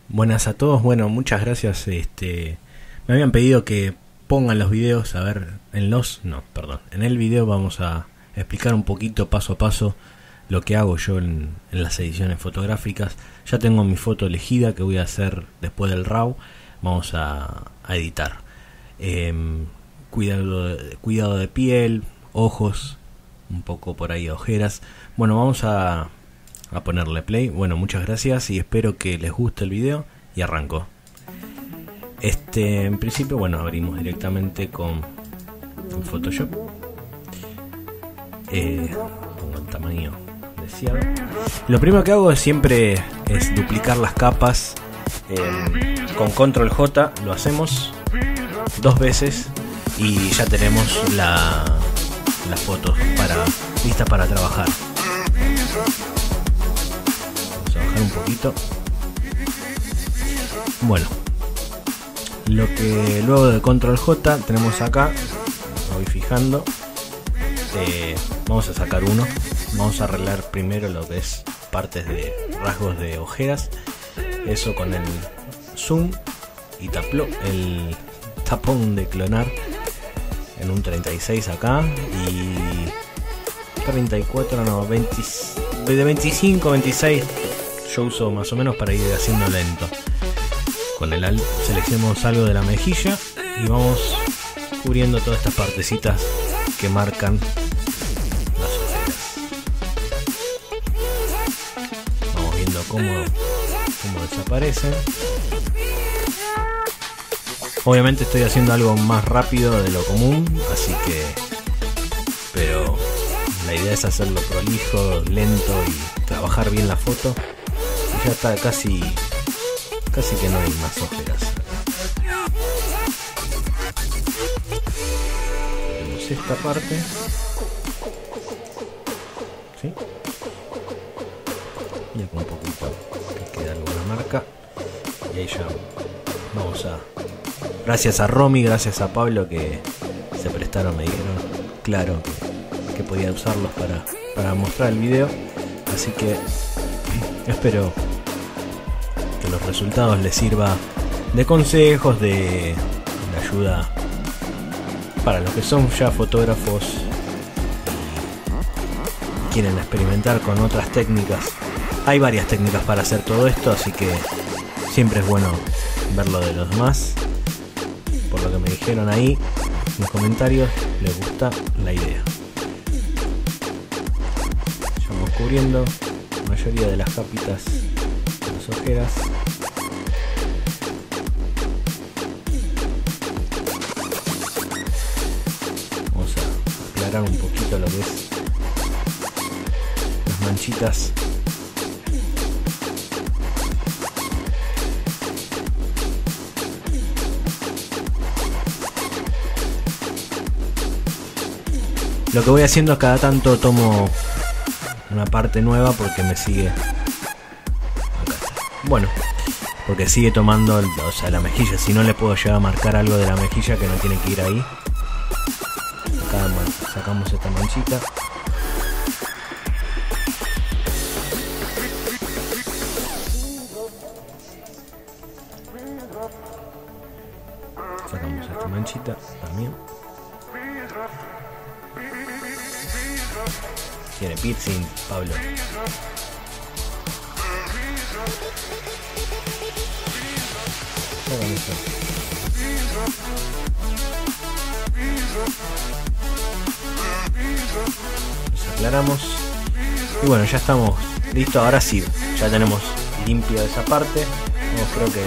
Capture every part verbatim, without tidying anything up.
Buenas a todos, bueno, muchas gracias. Este, me habían pedido que pongan los videos, a ver, en los, no, perdón, en el video vamos a explicar un poquito paso a paso lo que hago yo en, en las ediciones fotográficas. Ya tengo mi foto elegida que voy a hacer después del RAW. Vamos a, a editar. Eh, cuidado, de, cuidado de piel, ojos, un poco por ahí ojeras. Bueno, vamos a, a ponerle play. Bueno, muchas gracias y espero que les guste el video y arranco. Este, en principio, bueno, abrimos directamente con, con Photoshop. Eh, pongo el tamaño deseado. Lo primero que hago siempre es duplicar las capas. Eh, con control J lo hacemos dos veces y ya tenemos la, las fotos para, listas para trabajar. Vamos a bajar un poquito. Bueno, lo que luego de control J tenemos acá, me voy fijando. Eh, vamos a sacar uno. Vamos a arreglar primero lo que es partes de rasgos de ojeras. Eso con el zoom y taplo, el tapón de clonar en un treinta y seis acá y treinta y cuatro, no, veinte, de veinticinco, veintiséis yo uso más o menos para ir haciendo lento. Con el alt seleccionamos algo de la mejilla y vamos cubriendo todas estas partecitas que marcan las ojeras. Vamos viendo cómo, cómo desaparecen. Obviamente estoy haciendo algo más rápido de lo común, así que, pero la idea es hacerlo prolijo, lento y trabajar bien la foto. Y ya está casi, casi que no hay más ojeras. Tenemos esta parte, ¿sí? Y acá un poquito que queda alguna marca. Y ahí ya vamos a... Gracias a Romy, gracias a Pablo que se prestaron, me dijeron claro que, que podía usarlos para, para mostrar el video. Así que espero que los resultados les sirva de consejos, de, de ayuda para los que son ya fotógrafos y quieren experimentar con otras técnicas. Hay varias técnicas para hacer todo esto, así que siempre es bueno ver lo de los demás. Por lo que me dijeron ahí en los comentarios, les gusta la idea. Ya vamos cubriendo la mayoría de las capitas de las ojeras. Vamos a aclarar un poquito lo que es las manchitas. Lo que voy haciendo es cada tanto tomo una parte nueva porque me sigue. Acá está. Bueno, porque sigue tomando, o sea, la mejilla. Si no le puedo llegar a marcar algo de la mejilla que no tiene que ir ahí. Acá sacamos esta manchita. Sacamos esta manchita también. Tiene piercing, Pablo. Nos aclaramos. Y bueno, ya estamos listos. Ahora sí, ya tenemos limpio esa parte. Vamos, creo que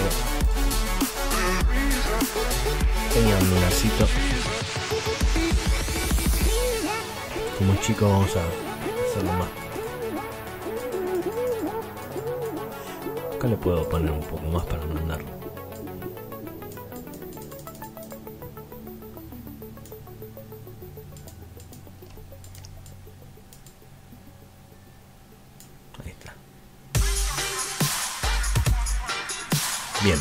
tenía un lunarcito. Como chico vamos a hacerlo más. Acá le puedo poner un poco más para no andar. Ahí está. Bien.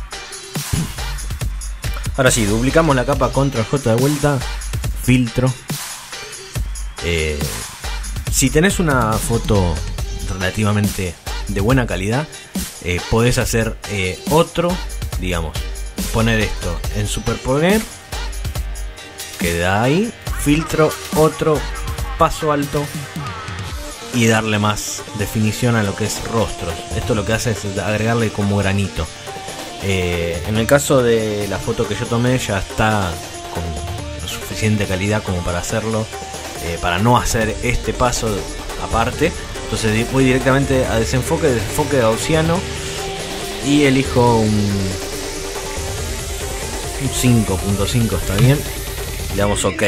Ahora sí, duplicamos la capa, control J de vuelta, filtro. Eh, si tenés una foto relativamente de buena calidad, eh, podés hacer eh, otro, digamos, poner esto en superponer, queda ahí, filtro, otro, paso alto y darle más definición a lo que es rostros. Esto lo que hace es agregarle como granito. Eh, en el caso de la foto que yo tomé ya está con lo suficiente calidad como para hacerlo, eh, para no hacer este paso aparte. Entonces voy directamente a desenfoque, desenfoque gaussiano y elijo un, un cinco punto cinco, está bien. Le damos OK.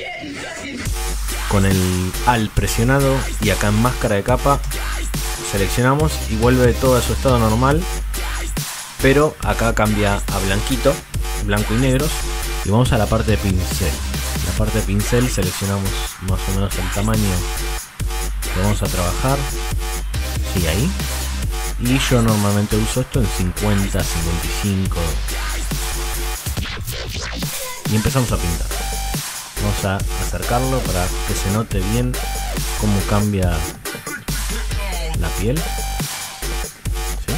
Con el Alt presionado y acá en máscara de capa seleccionamos y vuelve todo a su estado normal, pero acá cambia a blanquito, blanco y negros. Y vamos a la parte de pincel. La parte de pincel seleccionamos más o menos el tamaño que vamos a trabajar. Sí, ahí. Y yo normalmente uso esto en cincuenta, cincuenta y cinco. Y empezamos a pintar. Vamos a acercarlo para que se note bien cómo cambia la piel. ¿Sí?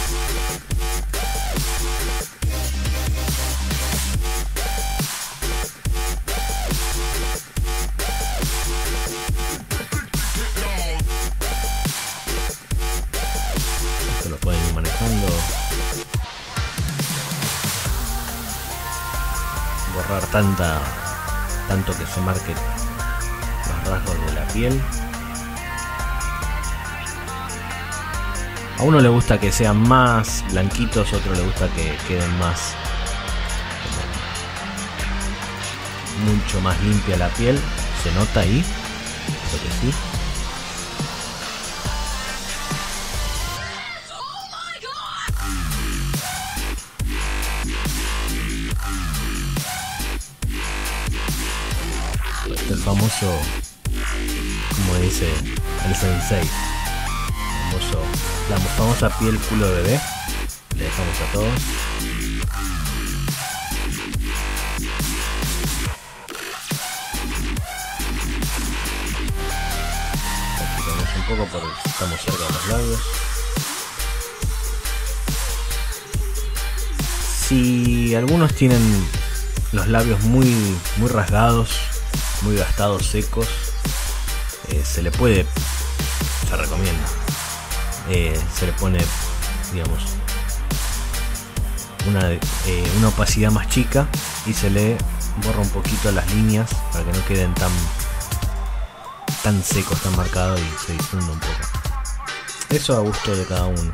Esto lo pueden ir manejando. Borrar tanta... tanto que se marquen los rasgos de la piel. A uno le gusta que sean más blanquitos, a otro le gusta que queden más, mucho más limpia la piel. Se nota ahí, creo que sí. El famoso, como dice el sensei, famoso, la famosa piel culo de bebé. Le dejamos a todos. Quitamos un poco porque estamos cerca de los labios. Si algunos tienen los labios muy, muy rasgados, muy gastados, secos, eh, se le puede, se recomienda, eh, se le pone, digamos, una, eh, una opacidad más chica y se le borra un poquito las líneas para que no queden tan tan secos, tan marcados y se difunda un poco. Eso a gusto de cada uno.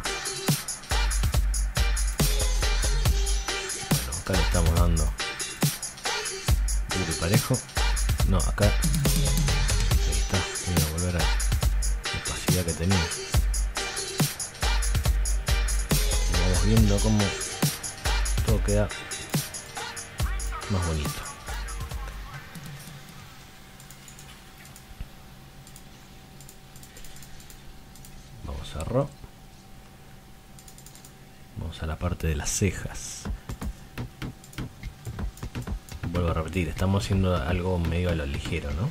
Bueno, acá le estamos dando duro y parejo. No, acá. Ahí está. Voy a volver a la opacidad que tenía. Y vamos viendo cómo todo queda más bonito. Vamos a RAW. Vamos a la parte de las cejas. Vuelvo a repetir, estamos haciendo algo medio a lo ligero, ¿no?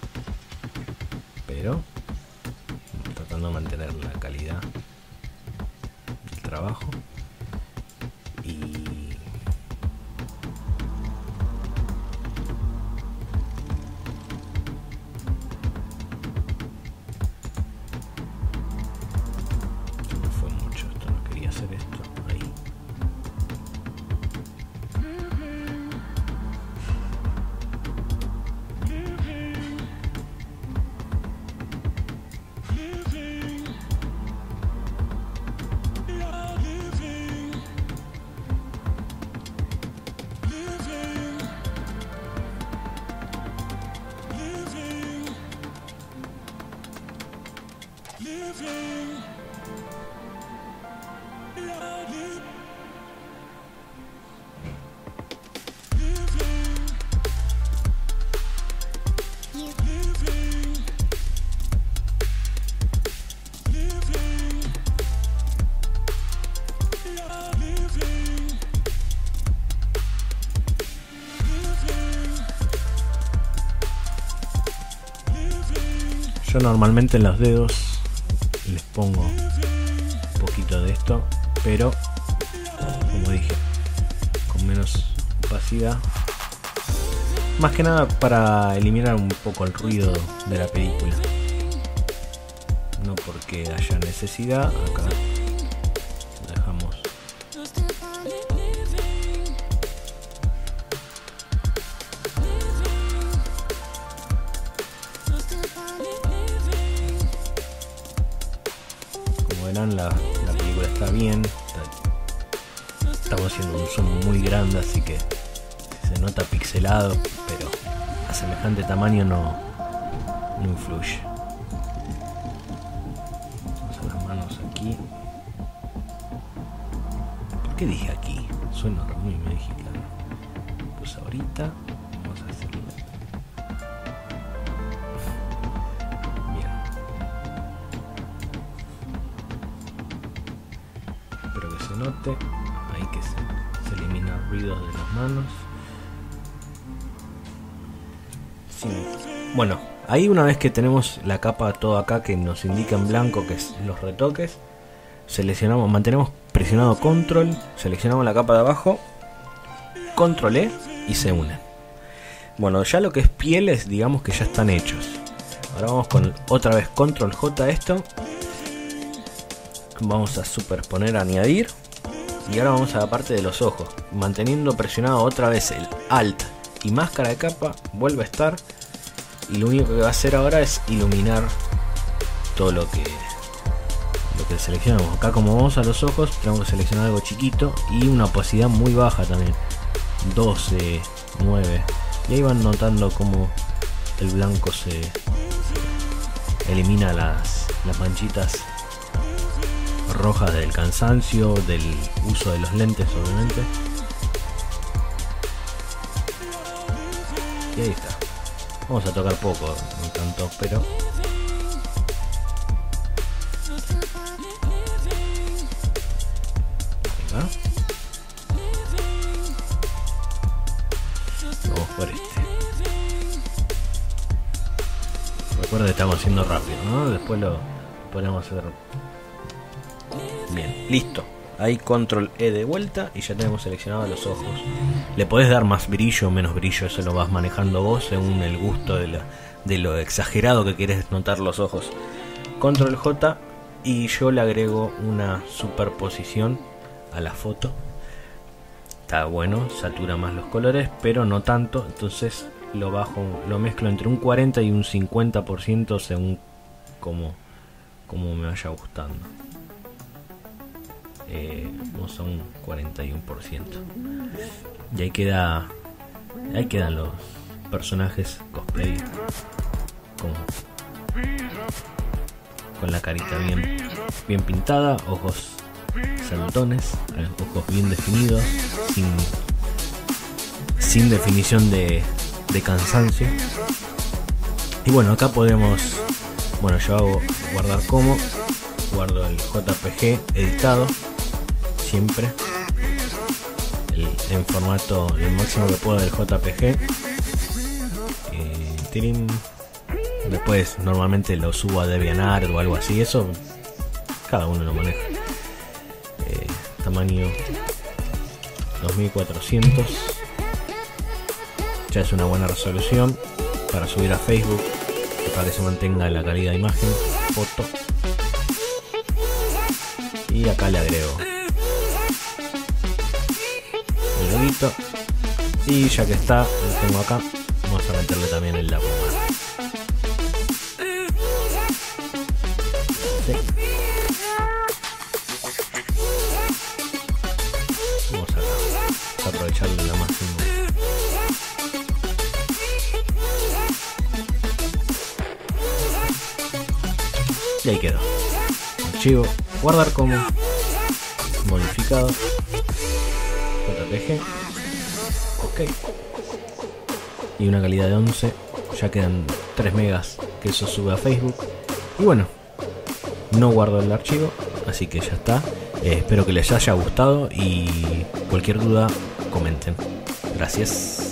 Pero tratando de mantener la calidad del trabajo. Y no fue mucho esto, no quería hacer esto. Ahí. Yo normalmente en los dedos les pongo un poquito de esto, pero como dije, con menos opacidad, más que nada para eliminar un poco el ruido de la película, no porque haya necesidad. Acá lo dejamos. Como verán, la, la película está bien. Está, estamos haciendo un zoom muy grande, así que se nota pixelado, pero a semejante tamaño no, no influye. Vamos a las manos aquí. ¿Por qué dije aquí? Suena muy mexicano. Pues ahorita vamos a hacerlo. Bien. Espero que se note. Ahí que se, se elimina el ruido de las manos. Sí. Bueno, ahí una vez que tenemos la capa todo acá que nos indica en blanco que es los retoques, seleccionamos, mantenemos presionado control, seleccionamos la capa de abajo, control E y se unen. Bueno, ya lo que es pieles, digamos que ya están hechos. Ahora vamos con otra vez control J a esto. Vamos a superponer, añadir. Y ahora vamos a la parte de los ojos, manteniendo presionado otra vez el Alt y máscara de capa, vuelve a estar, y lo único que va a hacer ahora es iluminar todo lo que lo que seleccionamos. Acá, como vamos a los ojos, tenemos que seleccionar algo chiquito y una opacidad muy baja también, doce, nueve, y ahí van notando como el blanco se, se elimina las, las manchitas rojas del cansancio, del uso de los lentes, obviamente. Y ahí está. Vamos a tocar poco, no tanto, pero ahí va. Vamos por este. Recuerda que estamos haciendo rápido, ¿no? Después lo podemos hacer. Bien, listo. Ahí control E de vuelta y ya tenemos seleccionado los ojos. Le podés dar más brillo o menos brillo, eso lo vas manejando vos según el gusto de, la, de lo exagerado que quieres notar los ojos. Control J y yo le agrego una superposición a la foto. Está bueno, satura más los colores, pero no tanto, entonces lo bajo, lo mezclo entre un cuarenta y un cincuenta por ciento según como, como me vaya gustando. Eh, vamos a un cuarenta y uno por ciento y ahí queda, ahí quedan los personajes cosplay con, con la carita bien, bien pintada, ojos saltones, ojos bien definidos, sin, sin definición de, de cansancio. Y bueno, acá podemos, bueno, yo hago guardar como, guardo el J P G editado siempre el, en formato el máximo que puedo del J P G. eh, después normalmente lo subo a DeviantArt o algo así, eso cada uno lo maneja. eh, tamaño dos mil cuatrocientos, ya es una buena resolución para subir a Facebook, para que se mantenga la calidad de imagen, foto. Y acá le agrego el loguito. Y ya que está, lo tengo acá, vamos a meterle también el la pomada. Sí. Vamos a, a aprovecharle la máxima. Y ahí quedó. Archivo, guardar como, modificado, J P G, ok, y una calidad de once, ya quedan tres megas que eso sube a Facebook. Y bueno, no guardo el archivo, así que ya está. eh, espero que les haya gustado y cualquier duda comenten. Gracias.